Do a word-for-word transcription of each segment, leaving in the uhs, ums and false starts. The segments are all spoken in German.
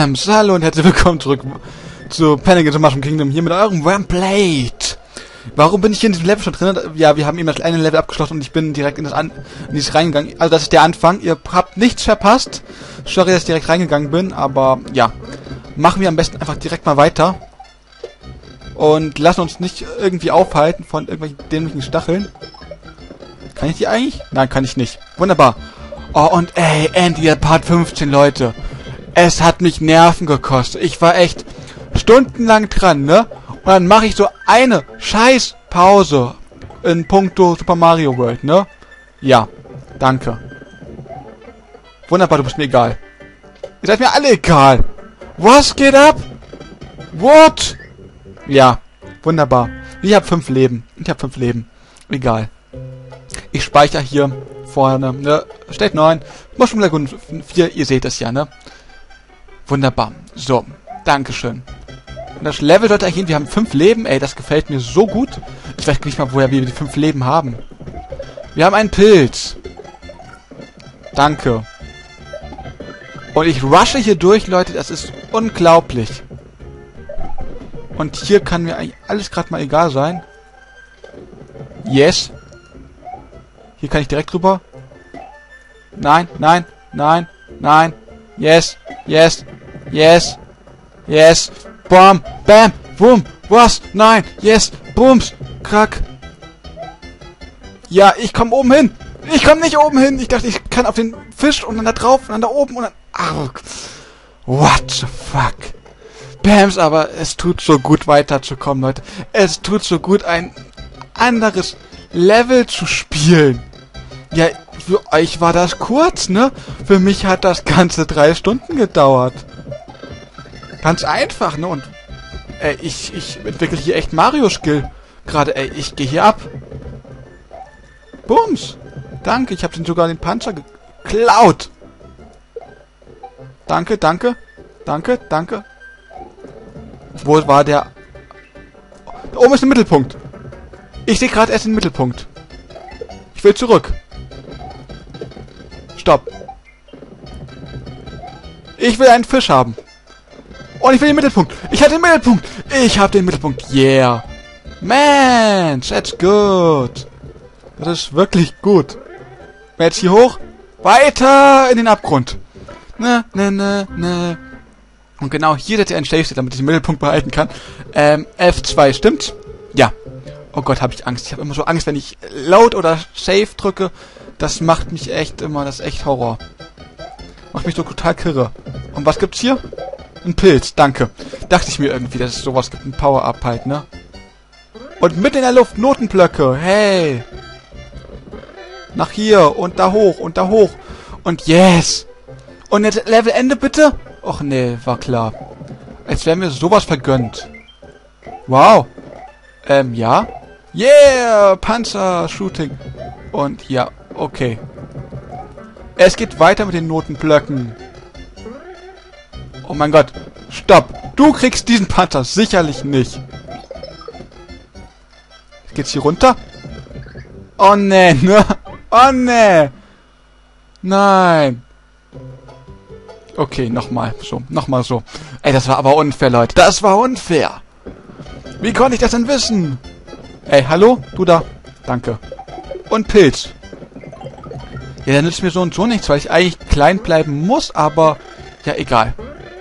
Bams! Hallo und herzlich willkommen zurück zu Panic at the Mushroom Kingdom hier mit eurem Ramblade. Warum bin ich hier in diesem Level schon drin? Ja, wir haben eben das eine Level abgeschlossen und ich bin direkt in das an in dieses reingegangen. Also das ist der Anfang. Ihr habt nichts verpasst. Sorry, dass ich direkt reingegangen bin, aber ja. Machen wir am besten einfach direkt mal weiter. Und lassen uns nicht irgendwie aufhalten von irgendwelchen dämlichen Stacheln. Kann ich die eigentlich? Nein, kann ich nicht. Wunderbar. Oh, und ey, endlich Part fünfzehn, Leute. Es hat mich Nerven gekostet. Ich war echt stundenlang dran, ne? Und dann mache ich so eine scheiß Pause in puncto Super Mario World, ne? Ja, danke. Wunderbar, du bist mir egal. Ihr seid mir alle egal. Was geht ab? What? Ja, wunderbar. Ich habe fünf Leben. Ich habe fünf Leben. Egal. Ich speichere hier vorne, ne? Steht neun. Mushroom Lagoon vier, ihr seht es ja, ne? Wunderbar. So, dankeschön. Und das Level sollte ergehen. Wir haben fünf Leben. Ey, das gefällt mir so gut. Ich weiß nicht mal, woher wir die fünf Leben haben. Wir haben einen Pilz. Danke. Und ich rushe hier durch, Leute. Das ist unglaublich. Und hier kann mir eigentlich alles gerade mal egal sein. Yes. Hier kann ich direkt rüber. Nein, nein, nein, nein. Yes, yes, yes, yes. Bam, bam, boom, was? Nein, yes, booms, krack. Ja, ich komme oben hin. Ich komme nicht oben hin. Ich dachte, ich kann auf den Fisch und dann da drauf und dann da oben und dann... Ach, what the fuck? Bams, aber es tut so gut weiterzukommen, Leute. Es tut so gut, ein anderes Level zu spielen. Ja, für euch war das kurz, ne? Für mich hat das ganze drei Stunden gedauert. Ganz einfach, ne? Und ey, ich, ich entwickle hier echt Mario-Skill. Gerade, ey, ich gehe hier ab. Bums. Danke, ich habe den sogar den Panzer geklaut. Danke, danke. Danke, danke. Wo war der? Da oben ist der Mittelpunkt. Ich sehe gerade erst den Mittelpunkt. Ich will zurück. Stopp. Ich will einen Fisch haben. Und ich will den Mittelpunkt. Ich habe den Mittelpunkt. Ich habe den Mittelpunkt. Yeah. Man, that's good. Das ist wirklich gut. Jetzt hier hoch. Weiter in den Abgrund. Ne, ne, ne, ne. Und genau hier setze ich einen Save State, damit ich den Mittelpunkt behalten kann. Ähm, F zwei, stimmt's? Ja. Oh Gott, habe ich Angst. Ich habe immer so Angst, wenn ich Load oder Save drücke. Das macht mich echt immer, das ist echt Horror. Macht mich so total kirre. Und was gibt's hier? Ein Pilz, danke. Dachte ich mir irgendwie, dass es sowas gibt. Ein Power-Up halt, ne? Und mitten in der Luft Notenblöcke. Hey. Nach hier und da hoch und da hoch. Und yes. Und jetzt Levelende bitte? Och nee, war klar. Als wäre mir sowas vergönnt. Wow. Ähm, ja. Yeah, Panzer-Shooting. Und ja, okay. Es geht weiter mit den Notenblöcken. Oh mein Gott. Stopp. Du kriegst diesen Panzer sicherlich nicht. Geht's hier runter? Oh nee, ne? Oh nee. Nein. Okay, nochmal so. Nochmal so. Ey, das war aber unfair, Leute. Das war unfair. Wie konnte ich das denn wissen? Ey, hallo? Du da. Danke. Und Pilz. Ja, der nützt mir so und so nichts, weil ich eigentlich klein bleiben muss, aber... Ja, egal.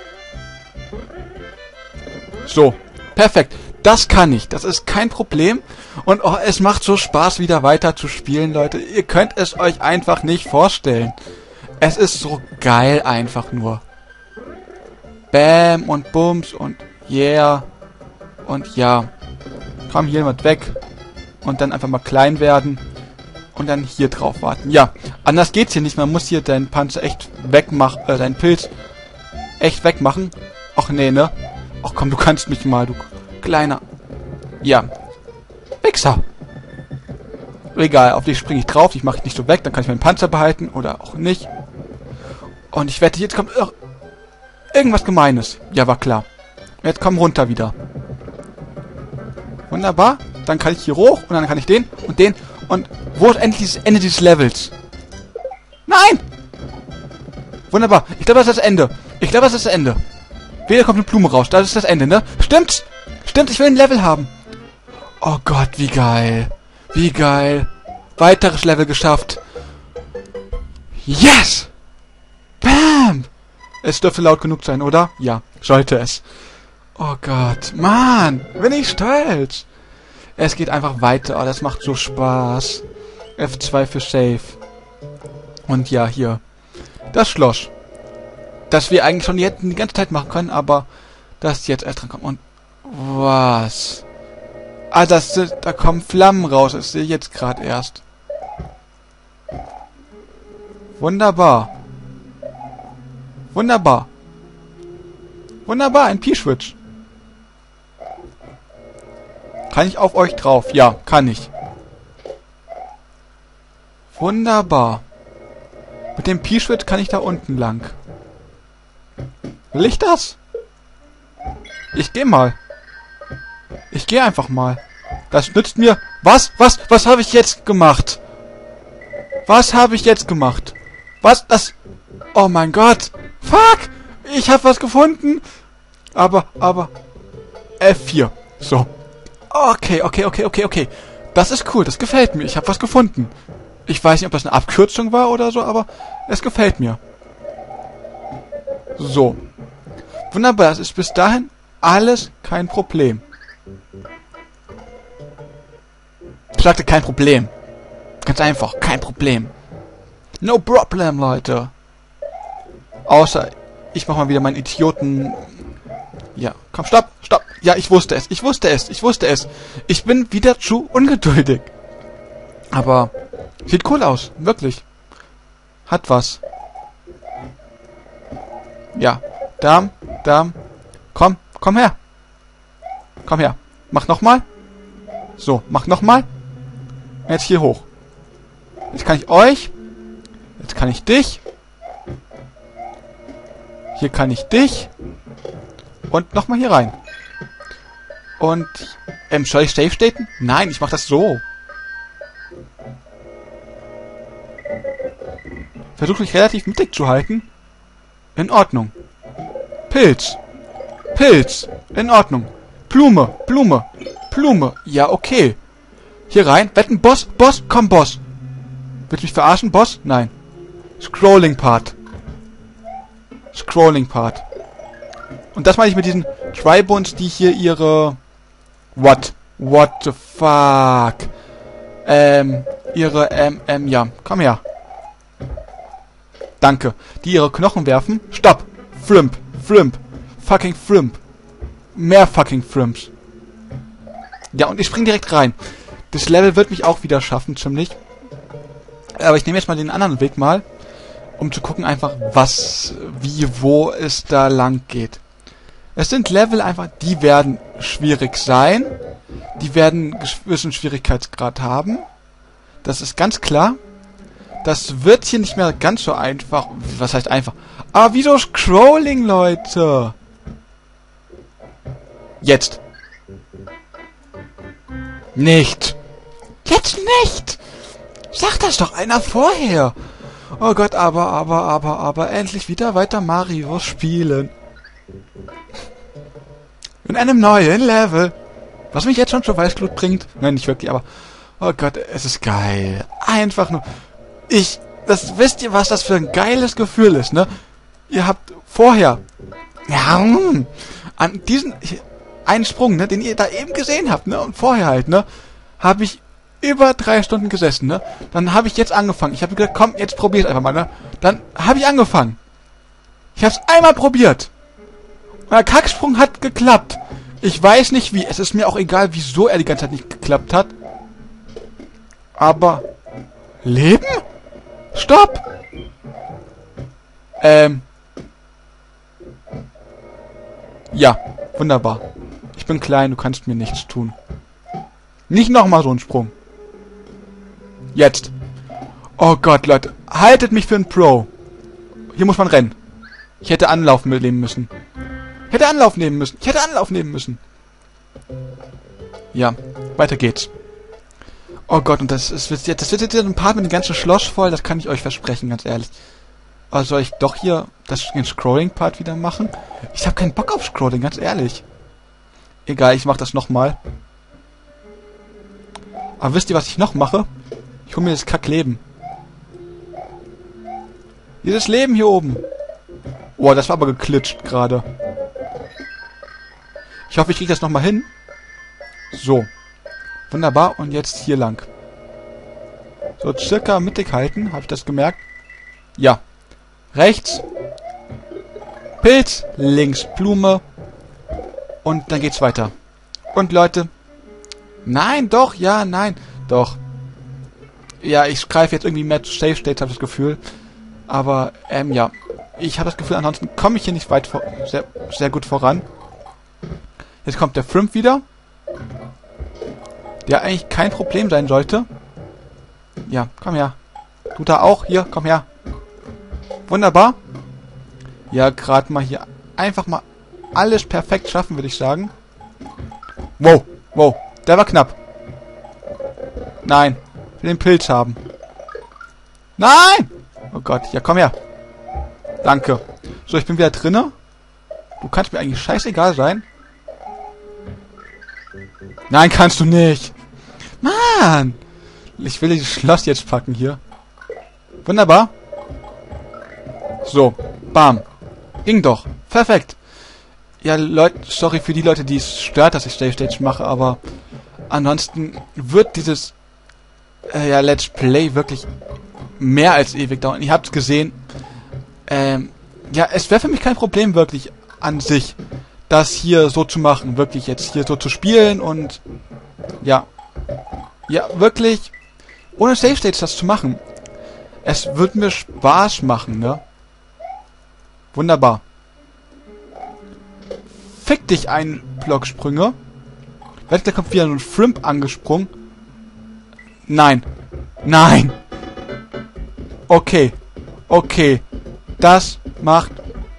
So. Perfekt. Das kann ich. Das ist kein Problem. Und oh, es macht so Spaß, wieder weiter zu spielen, Leute. Ihr könnt es euch einfach nicht vorstellen. Es ist so geil einfach nur. Bam und Bums und yeah. Und ja. Komm hier mal weg. Und dann einfach mal klein werden. Und dann hier drauf warten. Ja, anders geht's hier nicht. Man muss hier deinen Panzer echt wegmachen. Äh, deinen Pilz echt wegmachen. Ach nee, ne? Ach komm, du kannst mich mal, du kleiner. Ja. Wichser. Egal, auf dich springe ich drauf. Ich mache dich nicht so weg. Dann kann ich meinen Panzer behalten. Oder auch nicht. Und ich wette, jetzt kommt ach, irgendwas Gemeines. Ja, war klar. Jetzt komm runter wieder. Wunderbar. Dann kann ich hier hoch. Und dann kann ich den und den. Und wo ist endlich das Ende dieses Levels? Nein! Wunderbar. Ich glaube, das ist das Ende. Ich glaube, das ist das Ende. Wieder kommt eine Blume raus. Das ist das Ende, ne? Stimmt's? Stimmt, ich will ein Level haben. Oh Gott, wie geil. Wie geil. Weiteres Level geschafft. Yes! Bam! Es dürfte laut genug sein, oder? Ja, sollte es. Oh Gott. Mann, bin ich stolz. Es geht einfach weiter. Oh, das macht so Spaß. F zwei für Save. Und ja, hier. Das Schloss. Das wir eigentlich schon jetzt die ganze Zeit machen können, aber das jetzt erst dran kommt. Und was? Ah, das sind, da kommen Flammen raus. Das sehe ich jetzt gerade erst. Wunderbar. Wunderbar. Wunderbar, ein P-Switch. Kann ich auf euch drauf? Ja, kann ich. Wunderbar. Mit dem P-Switch kann ich da unten lang. Will ich das? Ich geh mal. Ich gehe einfach mal. Das nützt mir... Was? Was? Was habe ich jetzt gemacht? Was habe ich jetzt gemacht? Was? Das... Oh mein Gott. Fuck. Ich habe was gefunden. Aber, aber... F vier. So. Okay, okay, okay, okay, okay. Das ist cool. Das gefällt mir. Ich habe was gefunden. Ich weiß nicht, ob das eine Abkürzung war oder so, aber es gefällt mir. So. Wunderbar. Das ist bis dahin alles kein Problem. Ich sagte kein Problem. Ganz einfach, kein Problem. No problem, Leute. Außer, ich mach mal wieder meinen Idioten... Ja, komm, stopp, stopp. Ja, ich wusste es, ich wusste es, ich wusste es. Ich bin wieder zu ungeduldig. Aber, sieht cool aus, wirklich. Hat was. Ja, Darm, Darm. Komm, komm her. Komm her. Mach nochmal. So, mach nochmal. Jetzt hier hoch. Jetzt kann ich euch. Jetzt kann ich dich. Hier kann ich dich. Und nochmal hier rein. Und, ähm, soll ich safe staten? Nein, ich mach das so. Versuche mich relativ mittig zu halten. In Ordnung. Pilz. Pilz. In Ordnung. Blume. Blume. Blume. Ja, okay. Hier rein. Wetten, Boss. Boss. Komm, Boss. Willst du mich verarschen, Boss? Nein. Scrolling Part. Scrolling Part. Und das meine ich mit diesen Tribones, die hier ihre... What? What the fuck? Ähm, ihre, ähm, ähm, ja. Komm her. Danke. Die ihre Knochen werfen. Stopp. Flimp. Flimp. Fucking Flimp. Mehr fucking Flimps. Ja, und ich spring direkt rein. Das Level wird mich auch wieder schaffen, ziemlich. Aber ich nehme jetzt mal den anderen Weg mal, um zu gucken einfach, was, wie, wo es da lang geht. Es sind Level einfach, die werden schwierig sein. Die werden einen gewissen Schwierigkeitsgrad haben. Das ist ganz klar. Das wird hier nicht mehr ganz so einfach. Was heißt einfach? Aber wieso Scrolling, Leute? Jetzt. Nicht. Jetzt nicht. Sag das doch einer vorher. Oh Gott, aber, aber, aber, aber, endlich wieder weiter Mario spielen. In einem neuen Level. Was mich jetzt schon zur Weißglut bringt. Nein, nicht wirklich, aber... Oh Gott, es ist geil. Einfach nur... Ich... Das, wisst ihr, was das für ein geiles Gefühl ist, ne? Ihr habt vorher... Ja, an diesen... einen Sprung, ne, den ihr da eben gesehen habt, ne? Und vorher halt, ne? Habe ich über drei Stunden gesessen, ne? Dann habe ich jetzt angefangen. Ich habe gesagt, komm, jetzt probier's einfach mal, ne? Dann habe ich angefangen. Ich habe es einmal probiert. Und der Kacksprung hat geklappt. Ich weiß nicht wie. Es ist mir auch egal, wieso er die ganze Zeit nicht geklappt hat. Aber... Leben? Stopp! Ähm... Ja, wunderbar. Ich bin klein, du kannst mir nichts tun. Nicht nochmal so ein Sprung. Jetzt. Oh Gott, Leute. Haltet mich für einen Pro. Hier muss man rennen. Ich hätte Anlauf nehmen müssen. Ich hätte Anlauf nehmen müssen. Ich hätte Anlauf nehmen müssen. Ja, weiter geht's. Oh Gott, und das ist jetzt, das wird jetzt ein Part mit dem ganzen Schloss voll. Das kann ich euch versprechen, ganz ehrlich. Also soll ich doch hier... das, den Scrolling-Part wieder machen. Ich habe keinen Bock auf Scrolling, ganz ehrlich. Egal, ich mache das nochmal. Aber wisst ihr, was ich noch mache? Ich hole mir das Kackleben. Dieses Leben hier oben. Boah, das war aber geklitscht gerade. Ich hoffe, ich kriege das nochmal hin. So. Wunderbar. Und jetzt hier lang. So, circa mittig halten. Habe ich das gemerkt? Ja. Rechts. Pilz. Links Blume. Und dann geht's weiter. Und Leute. Nein, doch, ja, nein. Doch. Ja, ich greife jetzt irgendwie mehr zu Safe States, habe ich das Gefühl. Aber, ähm, ja. Ich habe das Gefühl, ansonsten komme ich hier nicht weit vor sehr, sehr gut voran. Jetzt kommt der Shrimp wieder. Der eigentlich kein Problem sein sollte. Ja, komm her. Du da auch? Hier, komm her. Wunderbar. Ja, gerade mal hier einfach mal alles perfekt schaffen, würde ich sagen. Wow, wow. Der war knapp. Nein. Ich will den Pilz haben. Nein! Oh Gott, ja, komm her. Danke. So, ich bin wieder drinne. Du kannst mir eigentlich scheißegal sein. Nein, kannst du nicht. Mann! Ich will dieses Schloss jetzt packen hier. Wunderbar. So, bam. Ging doch. Perfekt. Ja, Leute, sorry für die Leute, die es stört, dass ich Safe Stage mache, aber ansonsten wird dieses äh, ja, Let's Play wirklich mehr als ewig dauern. Ihr habt es gesehen. Ähm, ja, es wäre für mich kein Problem wirklich an sich, das hier so zu machen, wirklich jetzt hier so zu spielen und ja, ja, wirklich ohne Safe Stage das zu machen. Es wird mir Spaß machen, ne? Wunderbar. Fick dich ein, Blocksprünge. Vielleicht da kommt wieder so ein Shrimp angesprungen. Nein. Nein. Okay. Okay. Das macht...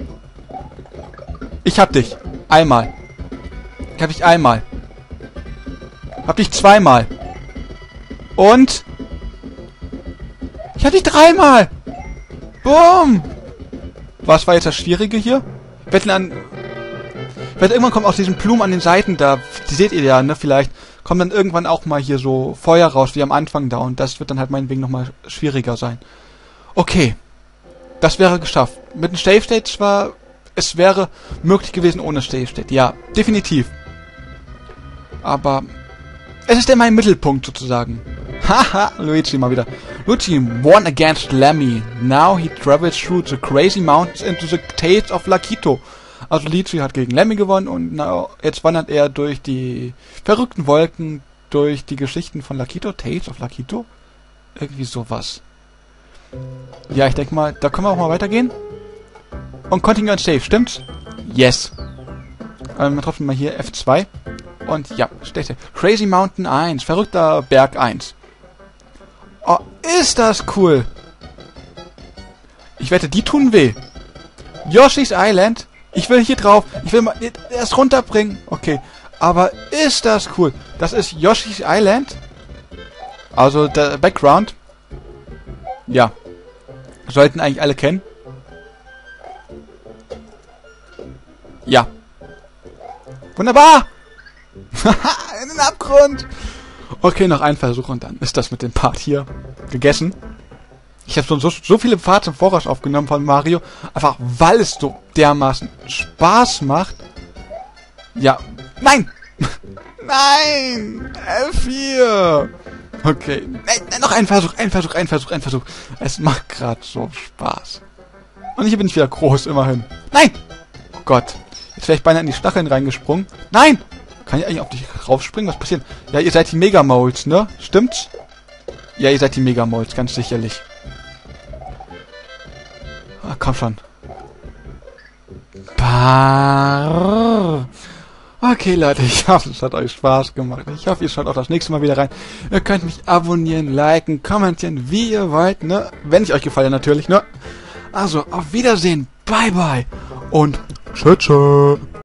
Ich hab dich. Einmal. Ich hab dich einmal. Hab dich zweimal. Und... Ich hab dich dreimal. Boom. Was war jetzt das Schwierige hier? Wetten an... Vielleicht irgendwann kommt aus diesen Blumen an den Seiten da, die seht ihr ja, ne, vielleicht kommt dann irgendwann auch mal hier so Feuer raus, wie am Anfang da, und das wird dann halt meinetwegen nochmal schwieriger sein. Okay. Das wäre geschafft. Mit dem Safe State zwar, es wäre möglich gewesen ohne Safe State, ja, definitiv. Aber es ist immer ein Mittelpunkt sozusagen. Haha, Luigi mal wieder. Luigi won against Lemmy. Now he travels through the crazy mountains into the Tales of Lakitu. Also Luigi hat gegen Lemmy gewonnen und na, jetzt wandert er durch die verrückten Wolken, durch die Geschichten von Lakitu. Tales of Lakitu? Irgendwie sowas. Ja, ich denke mal, da können wir auch mal weitergehen. Und Continue and Save, stimmt's? Yes. Ähm, trotzdem mal hier F zwei. Und ja, steht hier. Crazy Mountain eins, verrückter Berg eins. Oh, ist das cool. Ich wette, die tun weh. Yoshi's Island. Ich will hier drauf. Ich will mal erst runterbringen. Okay. Aber ist das cool. Das ist Yoshi's Island. Also der Background. Ja. Sollten eigentlich alle kennen. Ja. Wunderbar. In den Abgrund. Okay, noch ein Versuch und dann ist das mit dem Part hier gegessen. Ich habe schon so, so viele Parts im Voraus aufgenommen von Mario. Einfach weil es so dermaßen Spaß macht. Ja. Nein! Nein! F vier! Okay. Nein, noch ein Versuch, ein Versuch, ein Versuch, ein Versuch. Es macht gerade so Spaß. Und hier bin ich wieder groß, immerhin. Nein! Oh Gott. Jetzt wäre ich beinahe in die Stacheln reingesprungen. Nein! Kann ich eigentlich auf dich raufspringen? Was passiert? Ja, ihr seid die Mega-Moles, ne? Stimmt's? Ja, ihr seid die Mega-Moles, ganz sicherlich. Ah, komm schon. Parrrr. Okay, Leute, ich hoffe, es hat euch Spaß gemacht. Ich hoffe, ihr schaut auch das nächste Mal wieder rein. Ihr könnt mich abonnieren, liken, kommentieren, wie ihr wollt, ne? Wenn ich euch gefallen natürlich, ne? Also, auf Wiedersehen, bye bye und tschö tschö.